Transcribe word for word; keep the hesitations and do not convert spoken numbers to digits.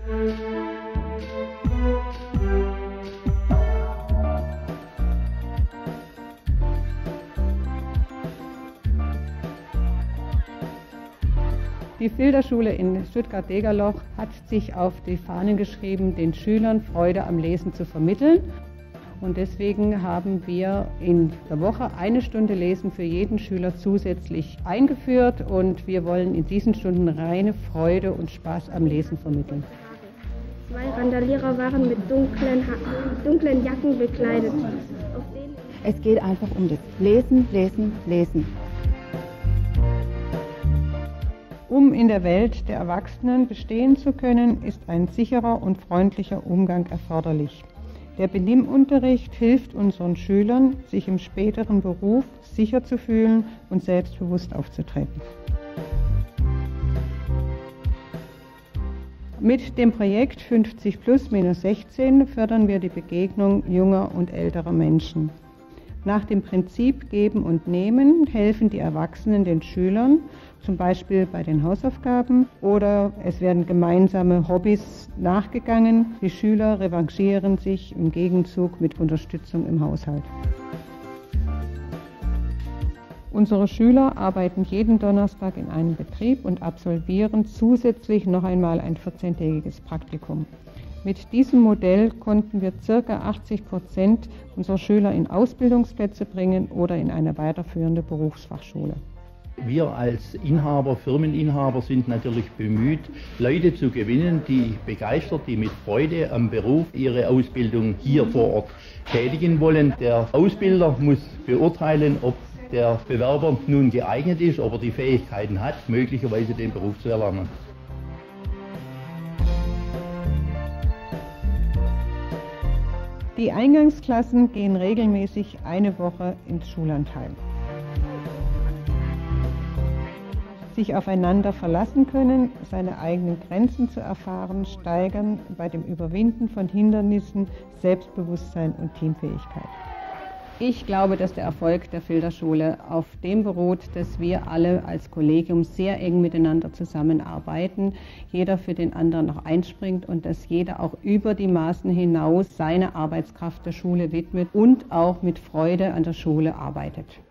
Die Filderschule in Stuttgart-Degerloch hat sich auf die Fahnen geschrieben, den Schülern Freude am Lesen zu vermitteln. Und deswegen haben wir in der Woche eine Stunde Lesen für jeden Schüler zusätzlich eingeführt. Und wir wollen in diesen Stunden reine Freude und Spaß am Lesen vermitteln. Zwei Randalierer waren mit dunklen, dunklen Jacken bekleidet. Es geht einfach um das Lesen, Lesen, Lesen. Um in der Welt der Erwachsenen bestehen zu können, ist ein sicherer und freundlicher Umgang erforderlich. Der Benimmunterricht hilft unseren Schülern, sich im späteren Beruf sicher zu fühlen und selbstbewusst aufzutreten. Mit dem Projekt fünfzig plus minus sechzehn fördern wir die Begegnung junger und älterer Menschen. Nach dem Prinzip Geben und Nehmen helfen die Erwachsenen den Schülern, zum Beispiel bei den Hausaufgaben, oder es werden gemeinsame Hobbys nachgegangen. Die Schüler revanchieren sich im Gegenzug mit Unterstützung im Haushalt. Unsere Schüler arbeiten jeden Donnerstag in einem Betrieb und absolvieren zusätzlich noch einmal ein vierzehntägiges Praktikum. Mit diesem Modell konnten wir ca. achtzig Prozent unserer Schüler in Ausbildungsplätze bringen oder in eine weiterführende Berufsfachschule. Wir als Inhaber, Firmeninhaber sind natürlich bemüht, Leute zu gewinnen, die begeistert, die mit Freude am Beruf ihre Ausbildung hier vor Ort tätigen wollen. Der Ausbilder muss beurteilen, ob der Bewerber nun geeignet ist, ob er die Fähigkeiten hat, möglicherweise den Beruf zu erlernen. Die Eingangsklassen gehen regelmäßig eine Woche ins Schullandheim. Sich aufeinander verlassen können, seine eigenen Grenzen zu erfahren, steigern bei dem Überwinden von Hindernissen Selbstbewusstsein und Teamfähigkeit. Ich glaube, dass der Erfolg der Filderschule auf dem beruht, dass wir alle als Kollegium sehr eng miteinander zusammenarbeiten, jeder für den anderen noch einspringt und dass jeder auch über die Maßen hinaus seine Arbeitskraft der Schule widmet und auch mit Freude an der Schule arbeitet.